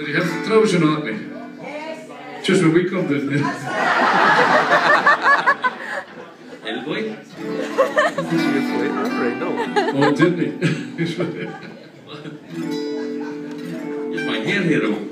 Did you have Trowie or not? Just when we come, didn't you? Little boy? Oh, didn't he? Is my hair here on?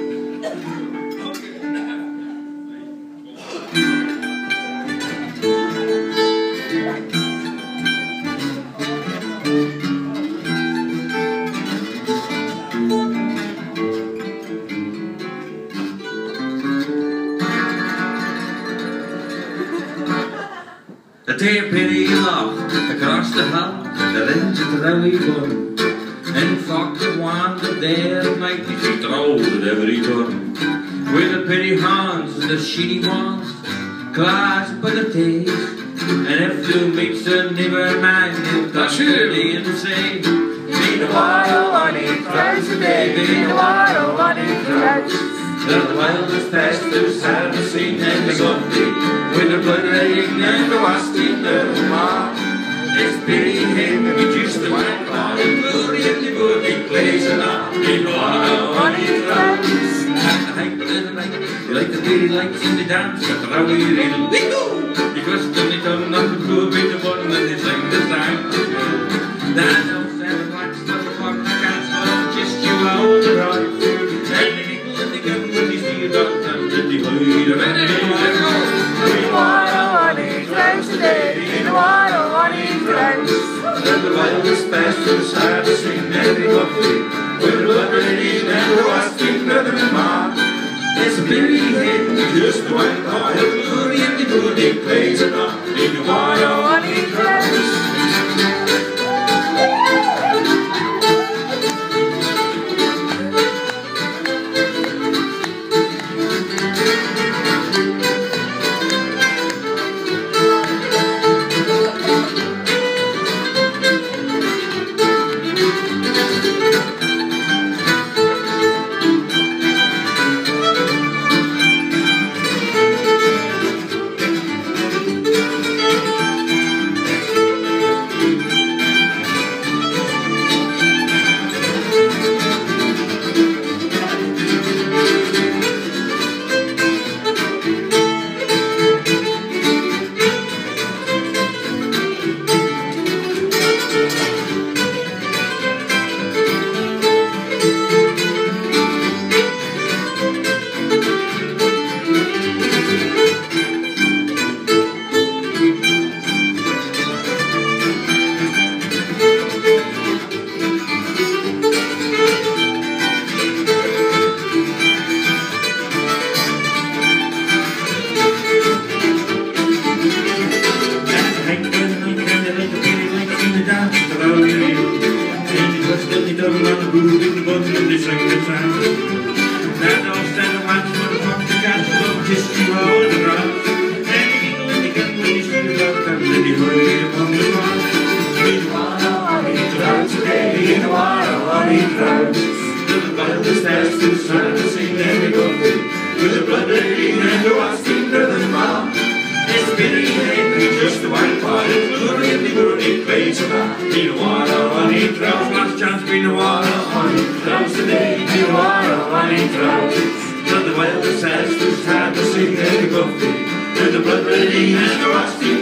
The day of pity loft across the hall, the lens of the Trowie bun. And folk that wandered there at night, they see throwed at every turn. With the pity hands and the shitty ones, clasped by the days. And if you meet the neighbour man, you'll touch it and say, "Be the water, one eat rice a day, be the water, one eat rice." They're the wildest bastards had seen in the country, with the blood raining and the wasting of the mark. It's pity him, he just the white cloud, and glory and the booty plays and up. Be the water, one eat rice. At the height of the night, you like the pity lights in the dance, at the Trowie riddle, bingo! Because then they turn up the club in the bottom and they sing the song. That no seven blacks, the fuck, the cats, just you all the right. And the people in the gun with these new dogs and the hood of any water, one eat rice a day, in the water, one eat rice. And the wildest bastards had to sing every coffee, with the blood raining and the wasting of the mark. It's a pity him, just the white boy, the glory and the booty plays it up, in the water, one eat rice.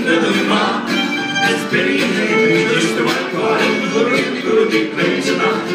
It's pity him, just the white boy, the glory and the good, he plays enough.